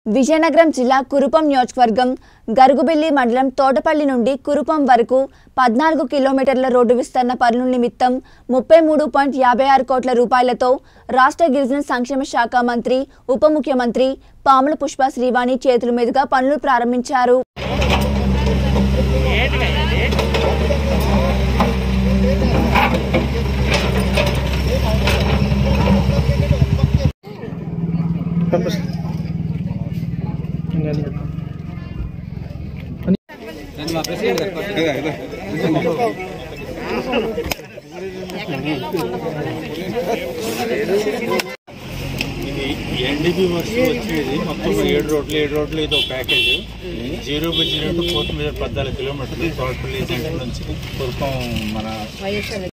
విజయనగరం జిల్లా కురుపం నియోజకవర్గం గరుగుబిల్లి మండలం తోటపల్లి నుండి కురుపం వరకు 14 కిలోమీటర్ల రోడ్డు విస్తరణ పనుల నిమిత్తం 33.56 కోట్ల రూపాయలతో రాష్ట్ర గిరిజన సంక్షేమ శాఖ మంత్రి ఉప ముఖ్యమంత్రి పాముల పుష్ప శ్రీవాణి చేతుల మీదుగా పనులు ప్రారంభించారు. ఎన్డీపీ వర్క్స్ వచ్చేది మొత్తం 7 రోడ్లు ఇది ఒక ప్యాకేజ్. 0 బై 0 టు 4 మీద 14 కిలోమీటర్లు తోటపల్లి సెంటర్ నుంచి కురుపం మన